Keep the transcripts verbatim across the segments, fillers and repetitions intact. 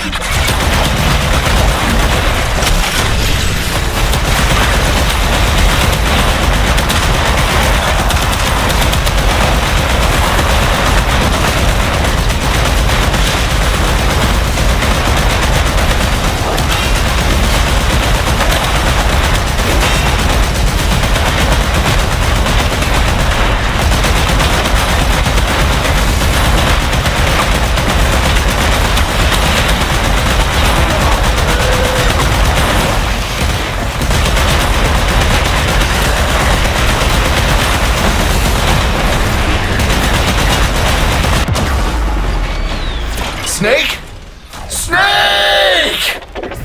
Snake? Snake!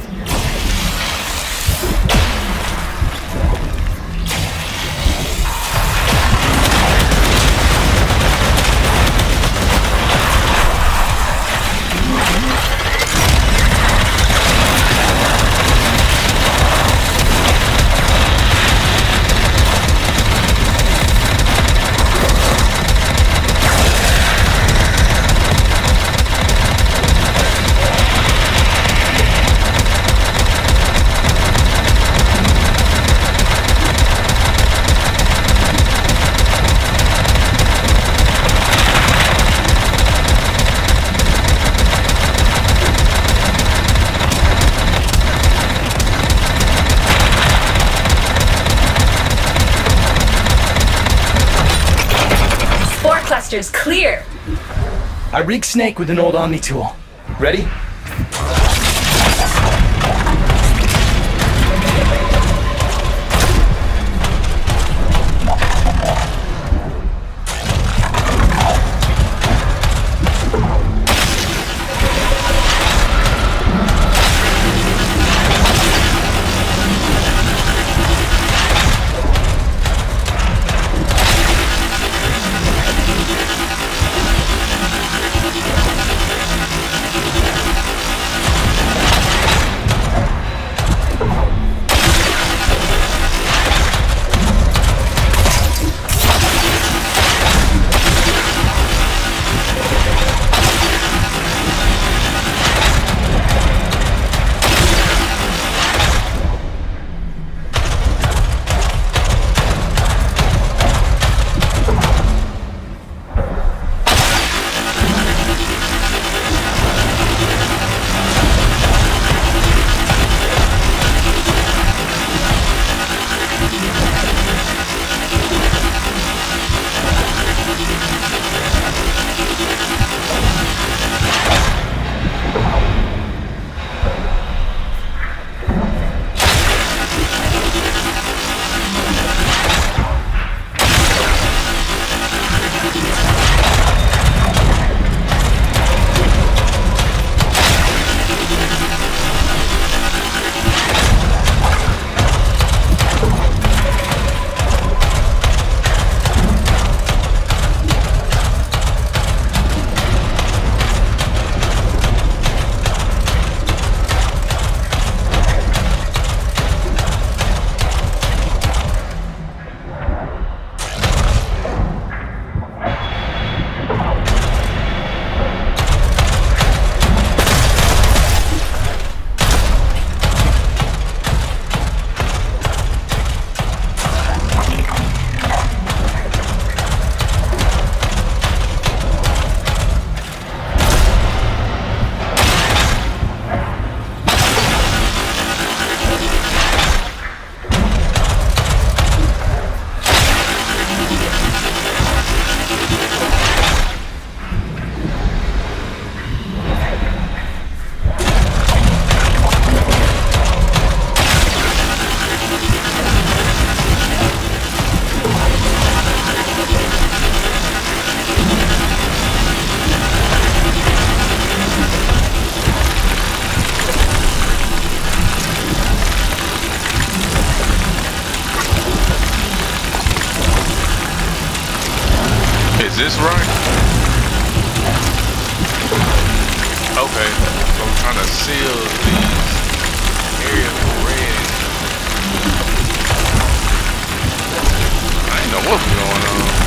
Clusters clear. I rigged Snake with an old Omni tool. Ready? Is this right? Okay, so I'm trying to seal these areas with red. I didn't know what was going on.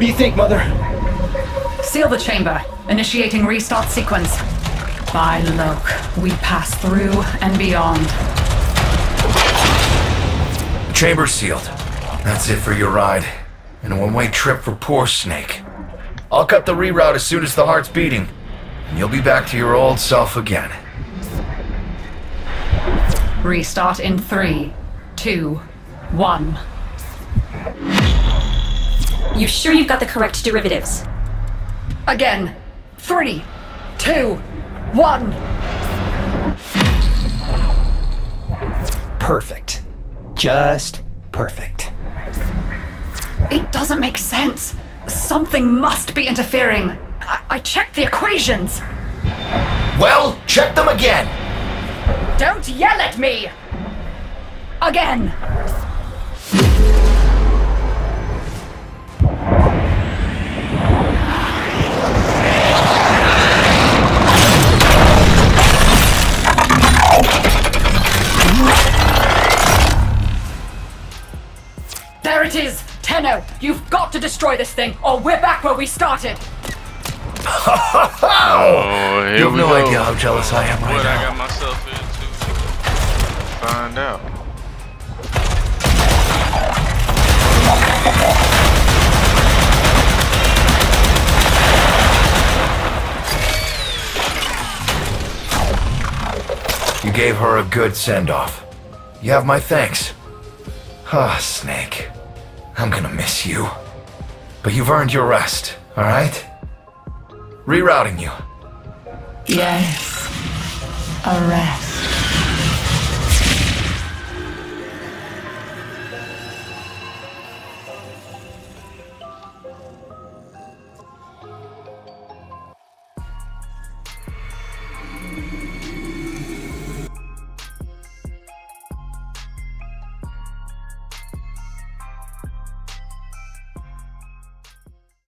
do you think, Mother? Seal the chamber. Initiating restart sequence. By Loke, we pass through and beyond. The chamber's sealed. That's it for your ride. And a one-way trip for poor Snake. I'll cut the reroute as soon as the heart's beating. And you'll be back to your old self again. Restart in three, two, one. You sure you've got the correct derivatives? Again. Three, two, one. Perfect. Just perfect. It doesn't make sense. Something must be interfering. I, I checked the equations. Well, check them again! Don't yell at me! Again! There it is! Tenno, you've got to destroy this thing, or we're back where we started! Oh, here You have we no go. idea how jealous I am right What now. I got myself into. Find out. You gave her a good send-off. You have my thanks. Ah, Snake. I'm gonna miss you. But you've earned your rest, alright? Rerouting you. Yes. A rest.